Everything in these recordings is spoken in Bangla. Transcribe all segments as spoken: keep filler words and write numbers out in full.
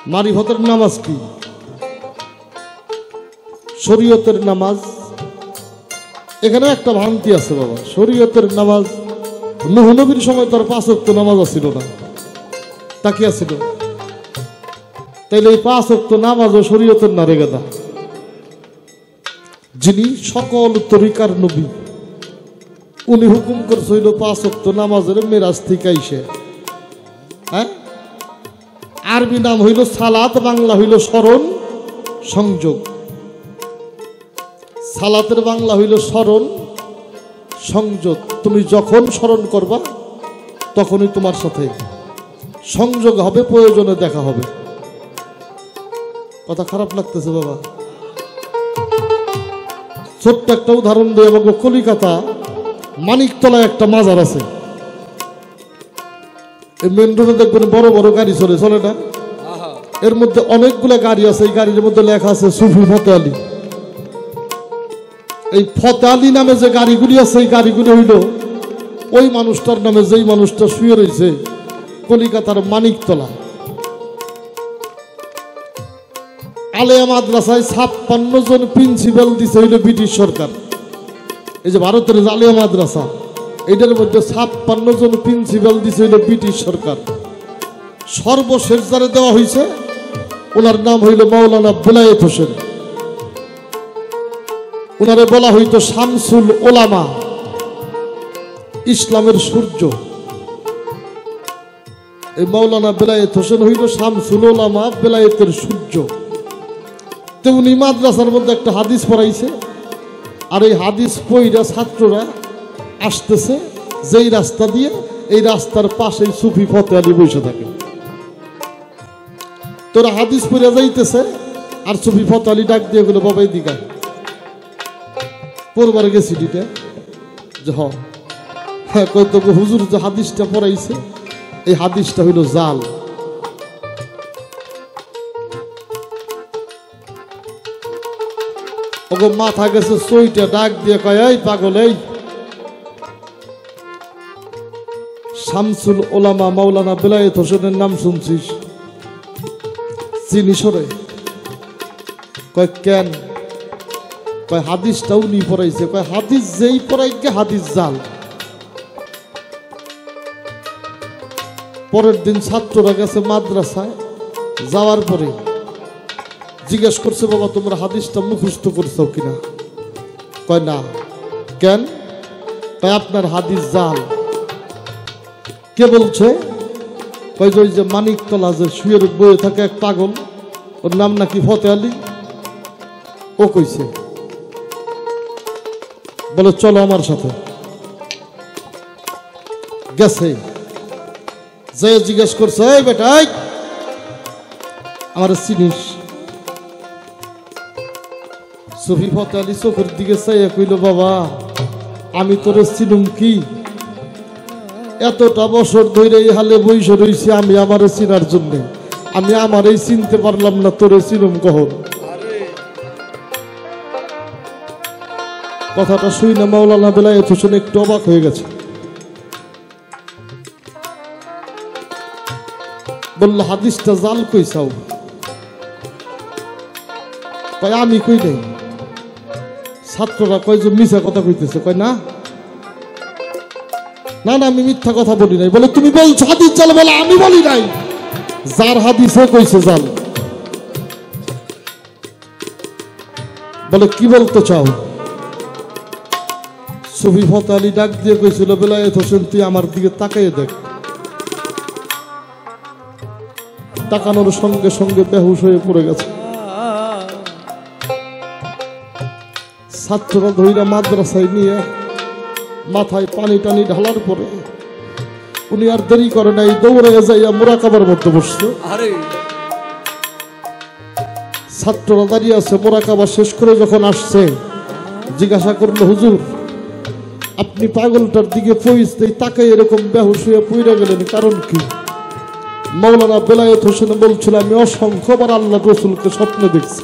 মারিফতের নামাজ কি? শরীয়তের নামাজ। এখানে একটা ভ্রান্তি আছে বাবা, শরীয়তের নামাজ নূহ নবীর সময় তার পাঁচ ওয়াক্ত নামাজ আছিল না, তা কি আছিল? তাইলে এই পাঁচ ওয়াক্ত নামাজও শরীয়তের না রে গাদা? যিনি সকল তরিকার নবী, উনি হুকুম করছিল পাঁচ ওয়াক্ত নামাজের মেরাজ থেকে আইসে। হ্যাঁ, আরবি নাম হইল সালাত, বাংলা হইল স্মরণ সংযোগ। সালাতের বাংলা হইল স্মরণ সংযোগ। তুমি যখন স্মরণ করবা তখনই তোমার সাথে সংযোগ হবে, প্রয়োজনে দেখা হবে। কথা খারাপ লাগতেছে বাবা? ছোট্ট একটা উদাহরণ দিয়ে, আমাকে কলিকাতা মানিকতলায় একটা মাজার আছে। এই মেন রোডে দেখবেন বড় বড় গাড়ি চলে, চলে না? এর মধ্যে অনেকগুলো গাড়ি আছে, এই গাড়ির মধ্যে লেখা আছে সুফি ফতে আলী। এই ফতে আলী নামে যে গাড়িগুলি আছে, এই গাড়িগুলি হইল ওই মানুষটার নামে, যেই মানুষটা শুয়ে রয়েছে কলিকাতার মানিকতলা। আলেয়া মাদ্রাসায় ছাপ্পান্ন জন প্রিন্সিপাল দিছে হইল ব্রিটিশ সরকার। এই যে ভারতের আলেয়া মাদ্রাসা, এটার মধ্যে ছাপ্পান্ন জন প্রিন্সিপাল দিছে হইল ব্রিটিশ সরকার। সর্বশেষ যারা দেওয়া হয়েছে ওনার নাম হইল মাওলানা বেলায়েত হোসেন। ওনারে বলা হইতো শামসুল ওলামা, ইসলামের সূর্য। এই মাওলানা বেলায়েত হোসেন হইল শামসুল ওলামা, বেলায়েতের সূর্য। তো উনি মাদ্রাসার মধ্যে একটা হাদিস পড়াইছে, আর এই হাদিস পইরা ছাত্ররা আসতেছে যেই রাস্তা দিয়ে, এই রাস্তার পাশেই সুফি ফতে আলী বসে থাকে। তোরা হাদিস পড়ে যাইতেছে, আর সুফি ফতে আলী ডাক দিয়ে গেল, বাবা এদিকে পড়বার গেছি ডিটা যে হ্যাঁ কত হুজুর যে হাদিসটা পড়াইছে, এই হাদিসটা হইল জাল। ওগো মাথা গেছে সইটা, ডাক দিয়ে কয়, এই পাগল, এই শামসুল ওলামা মাওলানা বেলায়েত হোসেনের নাম শুনছিস? চিনিস রে? কয় কেন? কয় হাদিসটা উনি পড়াইছে। কয় হাদিস যেই পড়াইকে হাদিস জাল। পরের দিন ছাত্ররা গেছে মাদ্রাসায়, যাওয়ার পরে জিজ্ঞেস করছে, বাবা তোমরা হাদিসটা মুখস্থ করছো কিনা? কয় না। কেন? কয় আপনার হাদিস জাল। কে বলছে? কয় যে ওই যে মানিকতলা যে শুয়ে বয়ে থাকে এক পাগল, ওর নাম নাকি ফতে আলী, ও কইছে। বলে চলো আমার সাথে। গেছে, যে জিজ্ঞেস করছে, এই বেটা আমার চিনিস? সুফি ফতে আলী চোখের দিকে চাইয়া কইল, বাবা আমি তোরে চিনুম কি? এতটা বছর ধরে এই হালে বইসে রয়েছি আমি আমার চিনার জন্য, আমি আমার এই চিনতে পারলাম না, তোরে চিনুম কখন? কথাটা শুই না মাওলানা বেলায়েত হোসেন একটু অবাক হয়ে গেছে। বললো হাদিসটা জাল কইসাও? কয় আমি কই নাই। ছাত্ররা কয় যে মিথ্যা কথা কইতেছে। কয় না না না আমি মিথ্যা কথা বলি নাই। বলে তুমি বলছো হাদিস জাল? বলে আমি বলি নাই, যার হাদিসে কইছে জাল। বলে কি বলতে চাও? সুফি ফতে আলী ডাক দিয়ে কইছিল, বেলায়েত হোসেন তুই আমার দিকে তাকাইয়ে দেখ। তাকানোর সঙ্গে সঙ্গে বেহুশ হয়ে পড়ে গেছে। ছাত্ররা ধইরা মাদ্রাসায় নিয়ে মাথায় পানি টানি ঢালার পরে উনি আর দেরি করে নাই, দৌড়ে যাইয়া মোরাকাবার মধ্যে বসছে। ছাত্ররা দাঁড়িয়ে আছে, মোরাকাবা শেষ করে যখন আসছে জিজ্ঞাসা করলো, হুজুর আপনি পাগলটার দিকে পৌঁছতে তাকে এরকম বেহুশ হয়ে পড়ে গেলেন, কারণ কি? মাওলানা বেলায়েত হোসেন বলছিল, আমি অসংখ্যবার আল্লাহ রসুলকে স্বপ্নে দেখছি।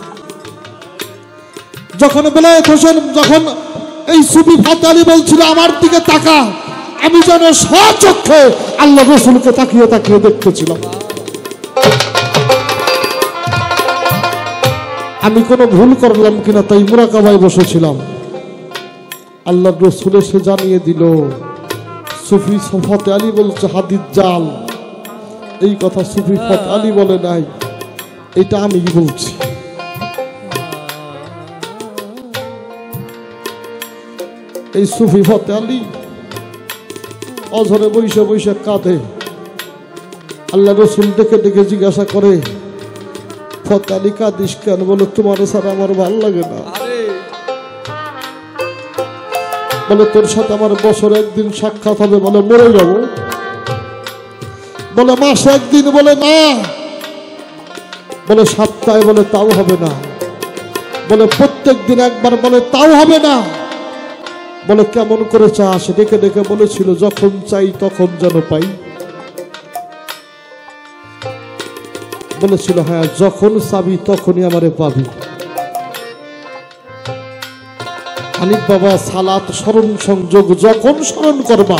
যখন বেলায়েত হোসেন যখন এই সুফি ফতে আলী বলছিল আমার দিকে তাকা, আমি যেন স্বচক্ষে আল্লাহ রসুলকে তাকিয়ে তাকিয়ে দেখতেছিলাম। আমি কোনো ভুল করলাম কিনা তাই মুরাকাবায় বসেছিলাম। আল্লাহ রসুল এসে জানিয়ে দিল, সুফি ফতে আলী বলছে হাদিস জাল। এই কথা সুফি ফতে আলী বলে নাই, এটা আমি বলছি। এই সুফি ফতে আলী অঝরে বৈশা বৈশা কাঁদে। আল্লাহ রসুল ডেকে ডেকে জিজ্ঞাসা করে, ফতে আলী কাঁদিস কেন? বলে তোমার সাথে আমার ভাল লাগে না। বলে তোর সাথে আমার বছরে একদিন সাক্ষাৎ হবে। বলে মরে যাব। বলে মাসে একদিন। বলে না। বলে সপ্তাহে। বলে তাও হবে না। বলে প্রত্যেক দিন একবার। বলে তাও হবে না। বলে কেমন করে চাস? ডেকে ডেকে বলেছিল, যখন চাই তখন যেন পাই। বলেছিল, হ্যাঁ যখন চাবি তখনই আমারে পাবি। হানিফ বাবা সালাত স্মরণ সংযোগ যখন স্মরণ করবা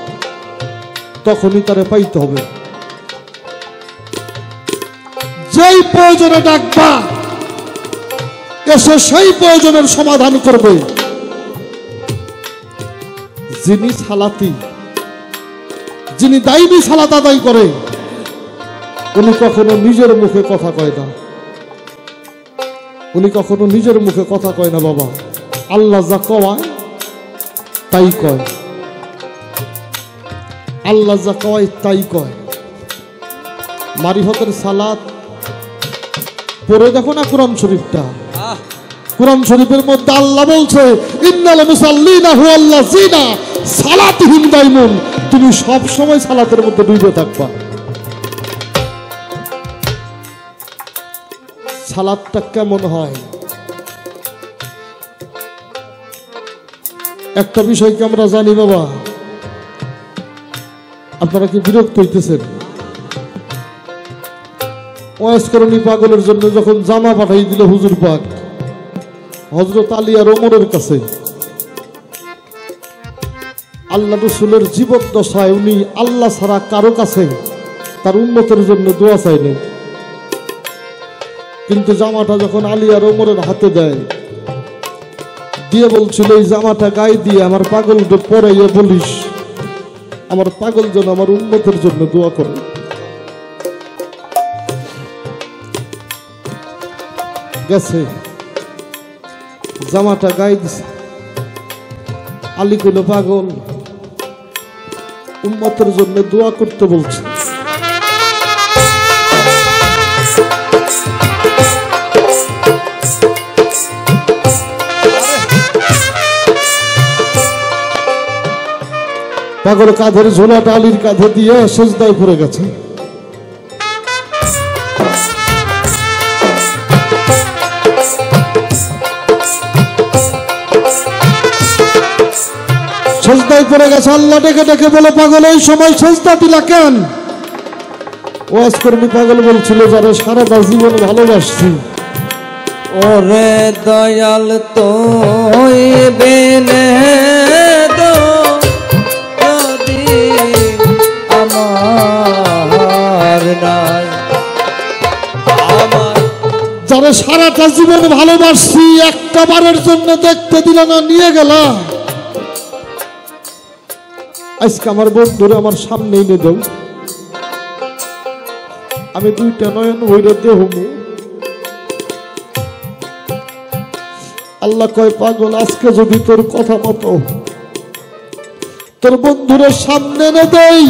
তখনই তারে পাইতে হবে। যেই প্রয়োজনে ডাকবা এসে সেই প্রয়োজনের সমাধান করবে। যিনি সালাতি, যিনি দাইবি সালাত আদায় করে, উনি কখনো নিজের মুখে কথা কয় না। উনি কখনো নিজের মুখে কথা কয় না বাবা। আল্লাহ যা কয় তাই কয়। আল্লাহ যা কয় তাই কয়। মারিফতের সালাত পড়ে দেখো না কোরআন শরীফটা। কোরআন শরীফের মধ্যে আল্লাহ বলছে, ইন্নাল মুসাল্লিনা হুয়াল্লাযিনা সালাতিহিম দাইমুন। তুমি সব সময় সালাতের মধ্যে ডুবে থাকবা। সালাতটা কেমন হয়? একটা বিষয় কি আমরা জানি বাবা? আপনারা কি বিরক্ত হইতেছেন? ওয়াজ করণী পাগলের জন্য যখন জামা পাঠাই দিল হুজুর পাক হযরত আলী আর ওমরের কাছে, আল্লাহ রাসূলের জীবদ্দশায় উনি আল্লাহ ছাড়া কারো কাছে তার উম্মতের জন্য দোয়া চাইলেন। কিন্তু জামাটা যখন আলী আর ওমরের হাতে দেয়, দিয়ে বলছিল, এই জামাটা গায়ে দিয়ে আমার পাগলকে পরাইয়া বলিস আমার পাগল যেন আমার উম্মতের জন্য দোয়া করে। গেছে জামাটা গায়ে দিছে। আলী কইল, পাগল উম্মতের জন্য দোয়া করতে বলছে। পাগল কাঁধের ঝোলাটা আলীর কাঁধে দিয়ে সেজদায় পড়ে গেছে। সেজদায় পড়ে গেছে। আল্লাহ ডেকে ডেকে বলে, পাগল এই সময় সেজদা দিলা কেন? ওয়াজ কর্মী পাগল বলছিল, যারা সারাটা জীবন ভালোবাসছি। ওরে দয়াল তো বেনে দো যদি আমার নাই, আমার যারা সারাটা জীবন ভালোবাসছি একটা বারের জন্য দেখতে দিল না, নিয়ে গেলা। আজকে আমার বন্ধুরা আমার সামনে এনে দাও, আমি দুইটা নয়ন হইরে দেহমু। আল্লাহ কয়, পাগল আজকে যদি তোর কথা মতো তোর বন্ধুরের সামনে এনে দেই,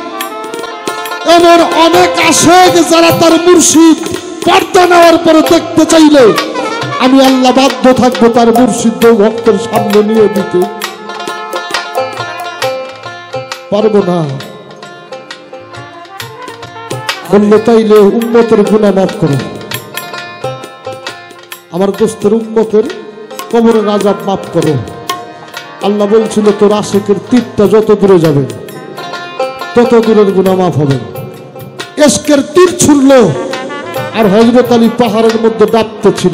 এমন অনেক আশেক যারা তার মুর্শিদ পর্দা নেওয়ার পরে দেখতে চাইলে আমি আল্লাহ বাধ্য থাকবো তার মুর্শিদ ভক্তের সামনে নিয়ে দিতে। পারবো না বললে, তাইলে উম্মতের গুনাহ মাফ করো, আমার দোস্তের উম্মতের কবরের আযাব মাফ করো। আল্লাহ বলছিল, তোর আশিকের তীরটা যত দূরে যাবে তত দূরের গুনাহ মাফ হবে। ইশকের তীর ছুড়ল আর হযরত আলী পাহাড়ের মধ্যে ডাবতে ছিল।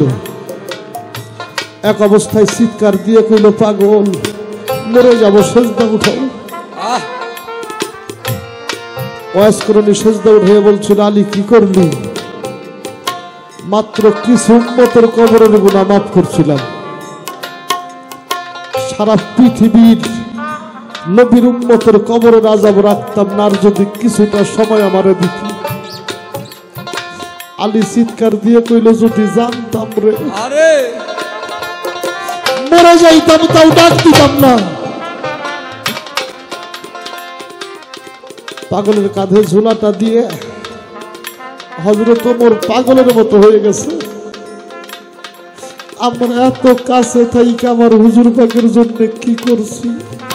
এক অবস্থায় চিৎকার দিয়ে কইল, পাগল মরে যাব, সেজদা উঠাও। ওয়াজ করণী সেজদা উঠে বলছিল, আলী কি করলি? মাত্র কিছু উম্মতের কবরের গুনাহ মাফ করছিলাম। সারা পৃথিবীর নবীর উম্মতের কবরের আযাব রাখতাম না, আর যদি কিছুটা সময় আমারে দিত। আলী চিৎকার দিয়ে কইল, যদি জানতাম রে আরে মরে যাইতাম তাও ডাক দিতাম না। পাগলের কাঁধে ঝোলাটা দিয়ে হযরত ওমর পাগলের মতো হয়ে গেছে। আমরা এত কাছে থাইকা আমার হুজুর পাকের জন্য কি করছি,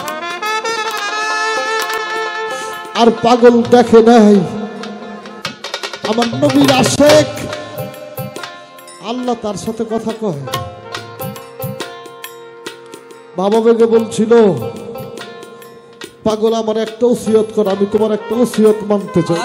আর পাগল দেখে নাই আমার নবীর আশেক। আল্লাহ তার সাথে কথা কয়। বাবা বেগে বলছিল, পাগল আমার একটা ওসিয়ত কর, আমি তোমার একটা ওসিয়ত মানতে চাই।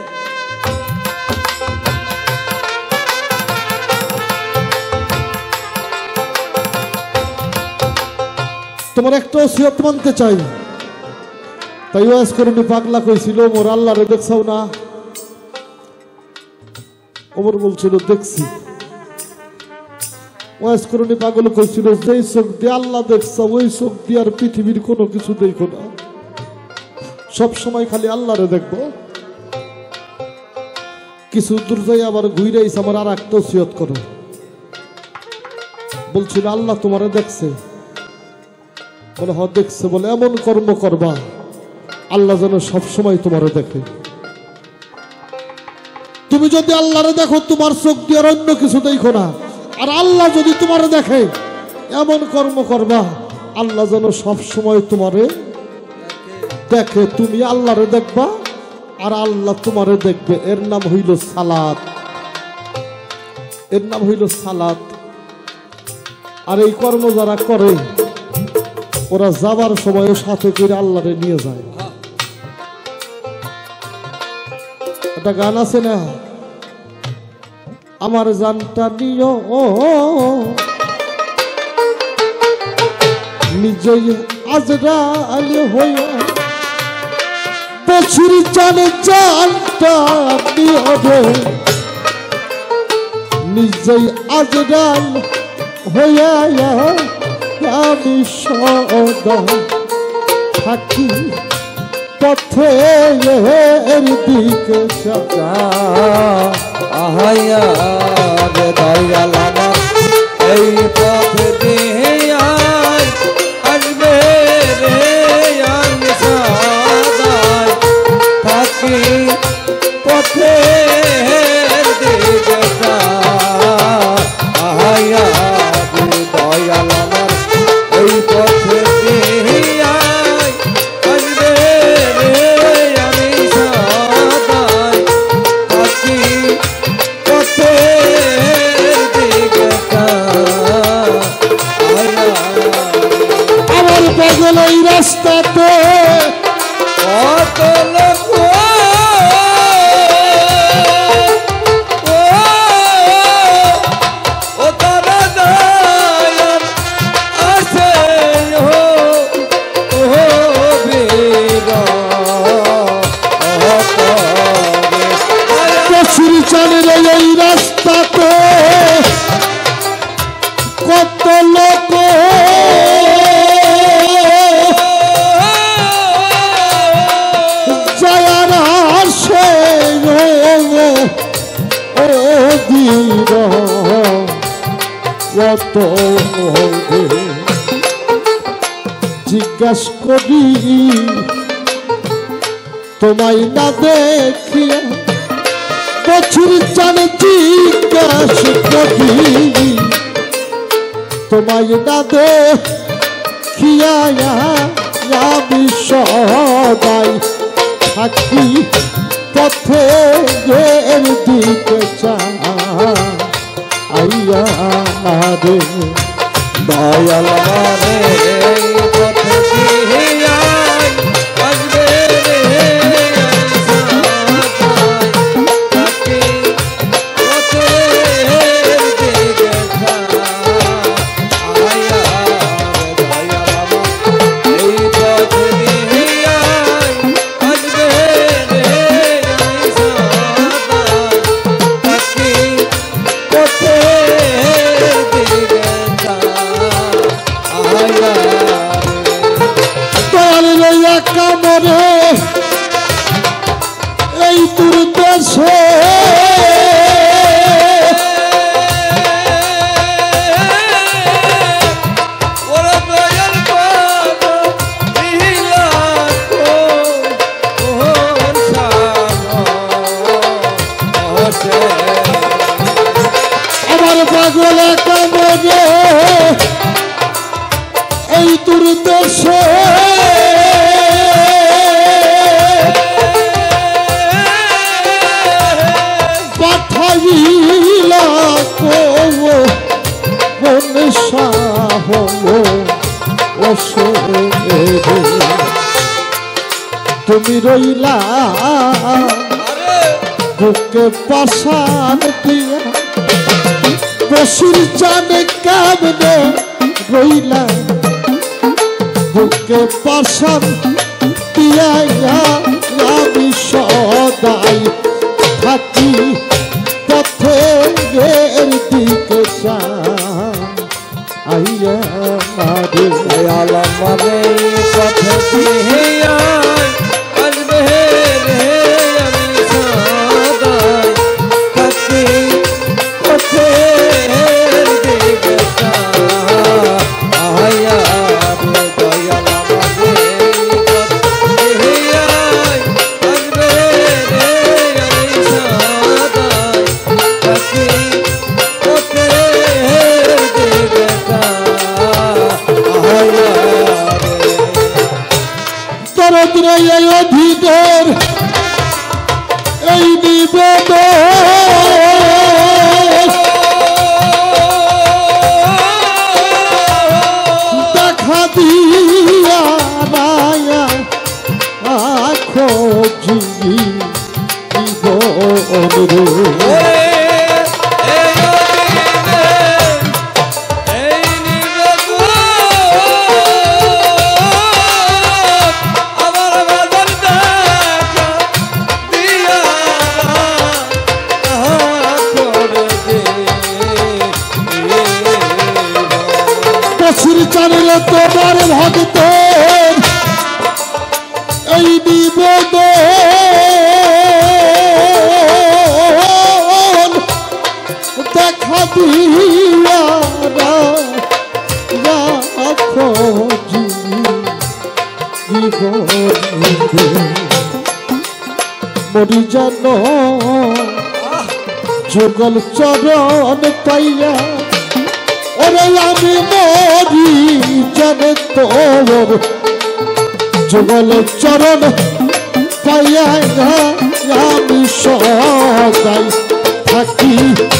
তোমার একটা ওসিয়ত মানতে চাই। তাই ওয়াজ করুনি পাগলা কইছিল, ওমর আল্লাহরে দেখছাও না? ওমর বলছিল, দেখছি। ওয়াজ করুনি পাগল কইছিল, যেই চোখ দিয়ে আল্লাহ দেখছো ওই চোখ দিয়ে আর পৃথিবীর কোনো কিছু দেখো না, সব সময় খালি আল্লাহরে দেখবো। কিছু দূর যাই আবার ঘুরে আইসা আমার আর একটা ওসিয়ত করো। বলছিল, আল্লাহ তোমারে দেখছে? বলে, হ দেখছে। বলে, এমন কর্ম করবা আল্লাহ যেন সবসময় তোমারে দেখে। তুমি যদি আল্লাহরে দেখো তোমার চোখ দিয়ে আর অন্য কিছু দেখো না, আর আল্লাহ যদি তোমারে দেখে এমন কর্ম করবা আল্লাহ যেন সবসময় তোমারে দেখে। তুমি আল্লাহরে দেখবা আর আল্লাহ তোমারে দেখবে। এর নাম হইল সালাত, এর নাম হইল সালাত। আর এই কর্ম যারা করে ওরা যাবার সময় সাথে করে আল্লাহরে নিয়ে যায়। একটা গান আছে না, আমার জানটা নিও নিজেই আজরাইল হইয়া, বছর জানে জানটা নিও রে নিজেই আজরাইল হইয়া, আমি সদা থাকি পথে এর দিকে সদা আহাইয়া রে দয়াল আমার এই পথ দিয়ে আসবে রে, আমি সদাই থাকি পথে দিকে আহাইয়া রে দয়াল আমার এই পথ দিয়ে আসবে রে, আমি সদাই থাকি পথে দিকে আমার পাগল এই রাস্তাতে কত লোক ও তারা দয়াল আসে ও বীর বছর চানের এই রাস্তাতে কত লোক জয়ার আসে ও বীর কত জিজ্ঞাস করি তোমায় না দেখিয়া, বছর চানে জিজ্ঞাস করি তোমায় না দেখিয়া, আমি সদাই থাকি পথে এর দিকে চাইয়া রে দয়াল মানে পথ দিয়ে আসবে রে, থাকি পথে দিকে আয়া দয়াল আমার এই পথ দিয়ে আসবে রে, আমি সদাই থাকি আমার পাগল কামড়ে এই দুর্দশে পাঠাইলা কোন সাহ তুমি রইলা বুকে পাশান দিয়া বসির জানে কামনে রইলা বুকে পাশান দিয়া আমি সদাই থাকি পথের দিকে আইয়া মারে দয়াল আমারে পথে দিয়ে আসবে রে আমি সদাই থাকি পথের দিকে আইয়া রে দয়াল আমারে পথে দিয়ে আসবে রে আমি সদাই থাকি পথের দিকে দরদরে এই অধিদের এই নিবেদন দেখা দিয়া রায়া খোঁজি জীবন চারিলে তোমার ভক্তের এই নিবেদন দেখা দিয়া রাখো মরি যেন যুগল চরণ পাইয়া ওরে আমি মরি জানে তোর যুগল চরণ পাইয়া আমি সদাই থাকি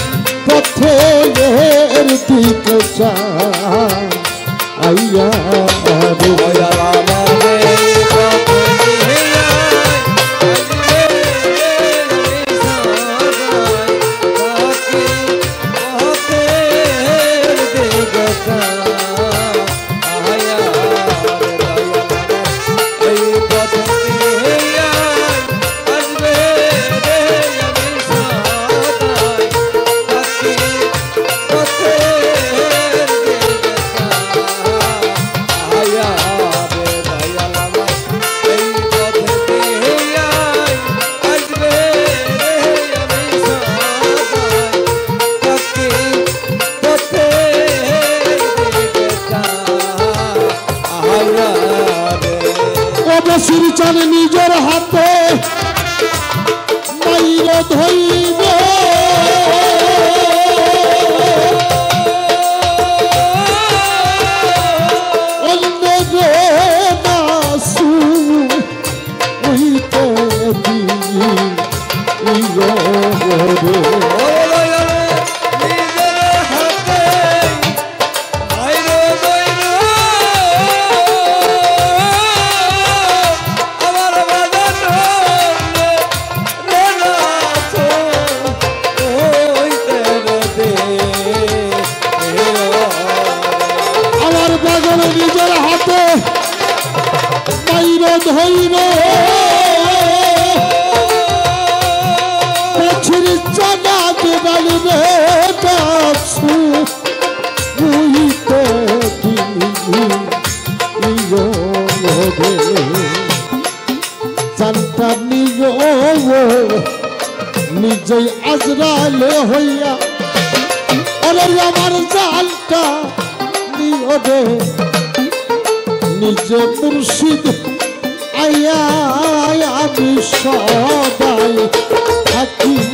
পথের দিকে আইয়া রে বসির চান নিজের হাতে মাইর ধইব অন্য নাসু উইতে নিজের হাতে মাইর ধইব পছির চানাত ডালবে ডাকছু উইতে দিও রে জানতা নিও নিজেই আজরালে হইয়া ওরে আমার জানটা নিও রে নিজে মুর্শিদ আয়া আমি সদাই থাকি